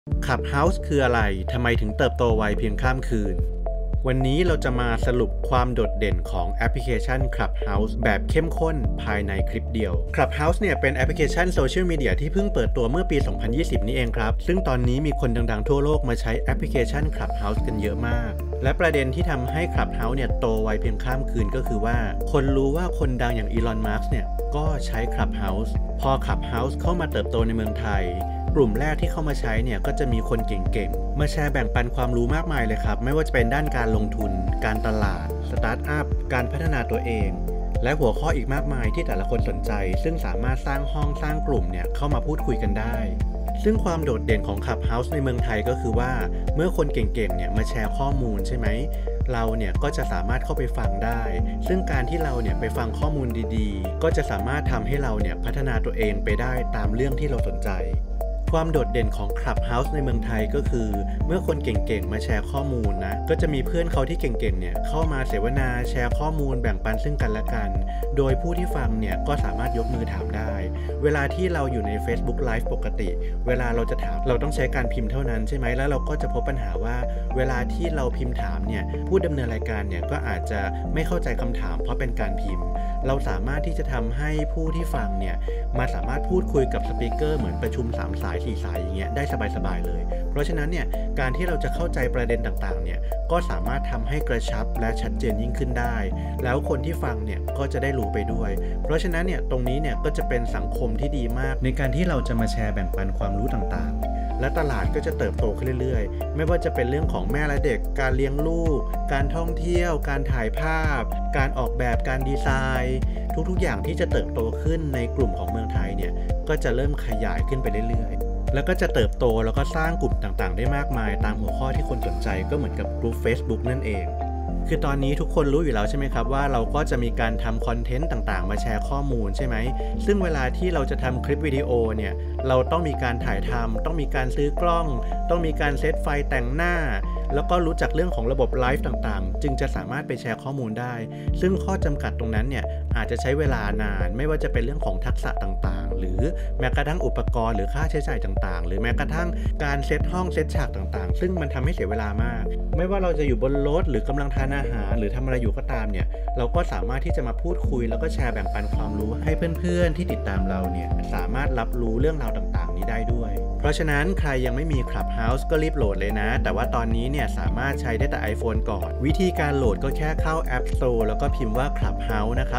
Clubhouse คืออะไรทำไมถึงเติบโตไวเพียงข้ามคืนวันนี้เราจะมาสรุปความโดดเด่นของแอปพลิเคชัน Clubhouse แบบเข้มข้นภายในคลิปเดียว Clubhouse เนี่ยเป็นแอปพลิเคชันโซเชียลมีเดียที่เพิ่งเปิดตัวเมื่อปี 2020 นี้เองครับซึ่งตอนนี้มีคนดังๆทั่วโลกมาใช้แอปพลิเคชัน Clubhouse กันเยอะมากและประเด็นที่ทำให้ Clubhouse เนี่ยโตไวเพียงข้ามคืนก็คือว่าคนรู้ว่าคนดังอย่างอีลอน มัสก์เนี่ยก็ใช้ Clubhouse พอ Clubhouse เข้ามาเติบโตในเมืองไทยกลุ่มแรกที่เข้ามาใช้เนี่ยก็จะมีคนเก่งๆมาแชร์แบ่งปันความรู้มากมายเลยครับไม่ว่าจะเป็นด้านการลงทุนการตลาดสตาร์ทอัพการพัฒนาตัวเองและหัวข้ออีกมากมายที่แต่ละคนสนใจซึ่งสามารถสร้างห้องสร้างกลุ่มเนี่ยเข้ามาพูดคุยกันได้ซึ่งความโดดเด่นของ Clubhouse ในเมืองไทยก็คือว่าเมื่อคนเก่งๆเนี่ยมาแชร์ข้อมูลใช่ไหมเราเนี่ยก็จะสามารถเข้าไปฟังได้ซึ่งการที่เราเนี่ยไปฟังข้อมูลดีๆก็จะสามารถทำให้เราเนี่ยพัฒนาตัวเองไปได้ตามเรื่องที่เราสนใจความโดดเด่นของ Clubhouse ในเมืองไทยก็คือเมื่อคนเก่งๆมาแชร์ข้อมูลนะก็จะมีเพื่อนเขาที่เก่งๆเนี่ยเข้ามาเสวนาแชร์ข้อมูลแบ่งปันซึ่งกันและกันโดยผู้ที่ฟังเนี่ยก็สามารถยกมือถามได้เวลาที่เราอยู่ใน Facebook Live ปกติเวลาเราจะถามเราต้องใช้การพิมพ์เท่านั้นใช่ไหมแล้วเราก็จะพบปัญหาว่าเวลาที่เราพิมพ์ถามเนี่ยผู้ดำเนินรายการเนี่ยก็อาจจะไม่เข้าใจคำถามเพราะเป็นการพิมพ์เราสามารถที่จะทำให้ผู้ที่ฟังเนี่ยมาสามารถพูดคุยกับสปีกเกอร์เหมือนประชุม3 สาย 4 สายอย่างเงี้ยได้สบายๆเลยเพราะฉะนั้นเนี่ยการที่เราจะเข้าใจประเด็นต่างๆเนี่ยก็สามารถทำให้กระชับและชัดเจนยิ่งขึ้นได้แล้วคนที่ฟังเนี่ยก็จะได้รู้ไปด้วยเพราะฉะนั้นเนี่ยตรงนี้เนี่ยก็จะเป็นสังคมที่ดีมากในการที่เราจะมาแชร์แบ่งปันความรู้ต่างๆและตลาดก็จะเติบโตขึ้นเรื่อยๆไม่ว่าจะเป็นเรื่องของแม่และเด็กการเลี้ยงลูกการท่องเที่ยวการถ่ายภาพการออกแบบการดีไซน์ทุกๆอย่างที่จะเติบโตขึ้นในกลุ่มของเมืองไทยเนี่ยก็จะเริ่มขยายขึ้นไปเรื่อยๆแล้วก็จะเติบโตแล้วก็สร้างกลุ่มต่างๆได้มากมายตามหัวข้อที่คนสนใจก็เหมือนกับกลุ่ม Facebook นั่นเองคือตอนนี้ทุกคนรู้อยู่แล้วใช่ไหมครับว่าเราก็จะมีการทำคอนเทนต์ต่างๆมาแชร์ข้อมูลใช่ไหมซึ่งเวลาที่เราจะทำคลิปวิดีโอเนี่ยเราต้องมีการถ่ายทำต้องมีการซื้อกล้องต้องมีการเซตไฟแต่งหน้าแล้วก็รู้จักเรื่องของระบบไลฟ์ต่างๆจึงจะสามารถไปแชร์ข้อมูลได้ซึ่งข้อจำกัดตรงนั้นเนี่ยอาจจะใช้เวลานานไม่ว่าจะเป็นเรื่องของทักษะต่างๆหรือแม้กระทั่งอุปกรณ์หรือค่าใช้จ่ายต่างๆหรือแม้กระทั่งการเซตห้องเซตฉากต่างๆซึ่งมันทำให้เสียเวลามากไม่ว่าเราจะอยู่บนรถหรือกำลังทานอาหารหรือทำอะไรอยู่ก็ตามเนี่ยเราก็สามารถที่จะมาพูดคุยแล้วก็แชร์แบ่งปันความรู้ให้เพื่อนๆที่ติดตามเราเนี่ยสามารถรับรู้เรื่องราวต่างๆนี้ได้ด้วยเพราะฉะนั้นใครยังไม่มี Clubhouse ก็รีบโหลดเลยนะแต่ว่าตอนนี้เนี่ยสามารถใช้ได้แต่ iPhone ก่อนวิธีการโหลดก็แค่เข้า App Store แล้วก็พิมพ์ว่า Clubhouse นะครับ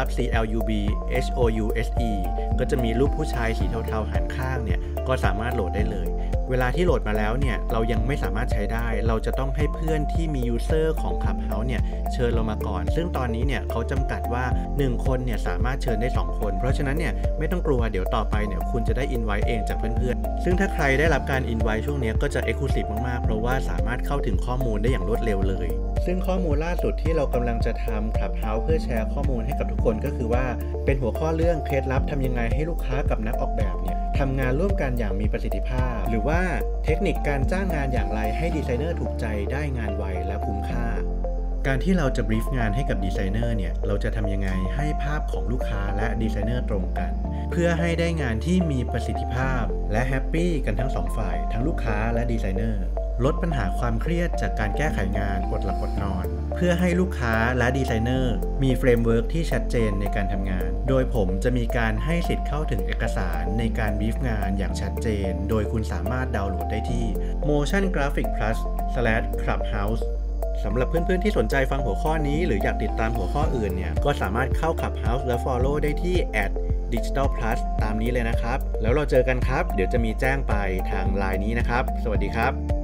CLUBHOUSE ก็จะมีรูปผู้ชายสีเทาๆหันข้างเนี่ยก็สามารถโหลดได้เลยเวลาที่โหลดมาแล้วเนี่ยเรายังไม่สามารถใช้ได้เราจะต้องให้เพื่อนที่มียูเซอร์ของ Clubhouse เนี่ยเชิญเรามาก่อนซึ่งตอนนี้เนี่ยเขาจำกัดว่า1คนเนี่ยสามารถเชิญได้2คนเพราะฉะนั้นเนี่ยไม่ต้องกลัวเดี๋ยวต่อไปเนี่ยคุณจะได้อินไวท์เองจากเพื่อนๆซึ่งถ้าใครได้รับการอินไวท์ช่วงนี้ก็จะ Exclusive มากๆเพราะว่าสามารถเข้าถึงข้อมูลได้อย่างรวดเร็วเลยซึ่งข้อมูลล่าสุดที่เรากำลังจะทำ Clubhouse เพื่อแชร์ข้อมูลให้กับทุกคนก็คือว่าเป็นหัวข้อเรื่องเคล็ดลับทำยังไงให้ลูกค้ากับนักออกแบบเนี่ยทำงานร่วมกันอย่างมีประสิทธิภาพหรือว่าเทคนิคการจ้างงานอย่างไรให้ดีไซเนอร์ถูกใจได้งานไวและคุ้มค่าการที่เราจะบรีฟงานให้กับดีไซเนอร์เนี่ยเราจะทำยังไงให้ภาพของลูกค้าและดีไซเนอร์ตรงกันเพื่อให้ได้งานที่มีประสิทธิภาพและแฮปปี้กันทั้ง2 ฝ่ายทั้งลูกค้าและดีไซเนอร์ลดปัญหาความเครียดจากการแก้ไขงานอดหลับอดนอนเพื่อให้ลูกค้าและดีไซเนอร์มีเฟรมเวิร์กที่ชัดเจนในการทำงานโดยผมจะมีการให้สิทธิ์เข้าถึงเอกสารในการบรีฟงานอย่างชัดเจนโดยคุณสามารถดาวน์โหลดได้ที่ motiongraphicplus/clubhouse สำหรับเพื่อนๆที่สนใจฟังหัวข้อนี้หรืออยากติดตามหัวข้ออื่นเนี่ยก็สามารถเข้า Clubhouse และ follow ได้ที่ @digitalplus ตามนี้เลยนะครับแล้วเราเจอกันครับเดี๋ยวจะมีแจ้งไปทาง LINE นี้นะครับสวัสดีครับ